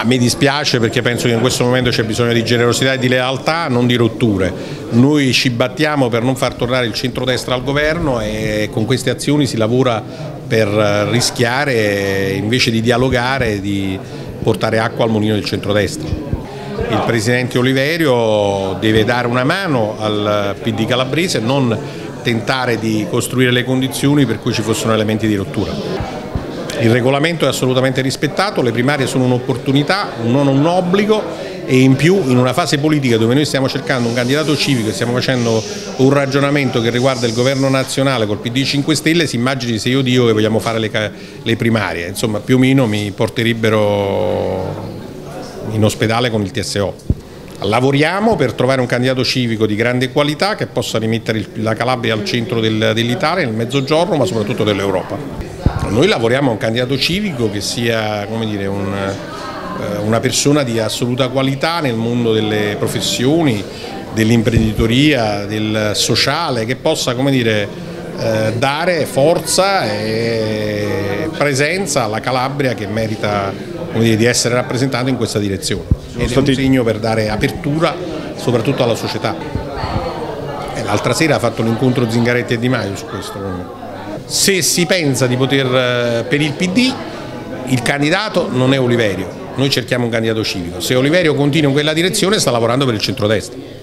Mi dispiace perché penso che in questo momento c'è bisogno di generosità e di lealtà, non di rotture. Noi ci battiamo per non far tornare il centrodestra al governo e con queste azioni si lavora per rischiare, invece di dialogare, di portare acqua al mulino del centrodestra. Il Presidente Oliverio deve dare una mano al PD calabrese, non tentare di costruire le condizioni per cui ci fossero elementi di rottura. Il regolamento è assolutamente rispettato, le primarie sono un'opportunità, non un obbligo, e in più in una fase politica dove noi stiamo cercando un candidato civico e stiamo facendo un ragionamento che riguarda il governo nazionale col PD 5 Stelle, si immagini se io dico che vogliamo fare le primarie, insomma più o meno mi porterebbero in ospedale con il TSO. Lavoriamo per trovare un candidato civico di grande qualità che possa rimettere la Calabria al centro dell'Italia, nel Mezzogiorno, ma soprattutto dell'Europa. Noi lavoriamo a un candidato civico che sia, come dire, una persona di assoluta qualità nel mondo delle professioni, dell'imprenditoria, del sociale, che possa, come dire, dare forza e presenza alla Calabria che merita, come dire, di essere rappresentata in questa direzione. Ed è un segno per dare apertura soprattutto alla società. L'altra sera ha fatto l'incontro Zingaretti e Di Maio su questo. Se si pensa di poter, per il PD, il candidato non è Oliverio, noi cerchiamo un candidato civico. Se Oliverio continua in quella direzione sta lavorando per il centrodestra.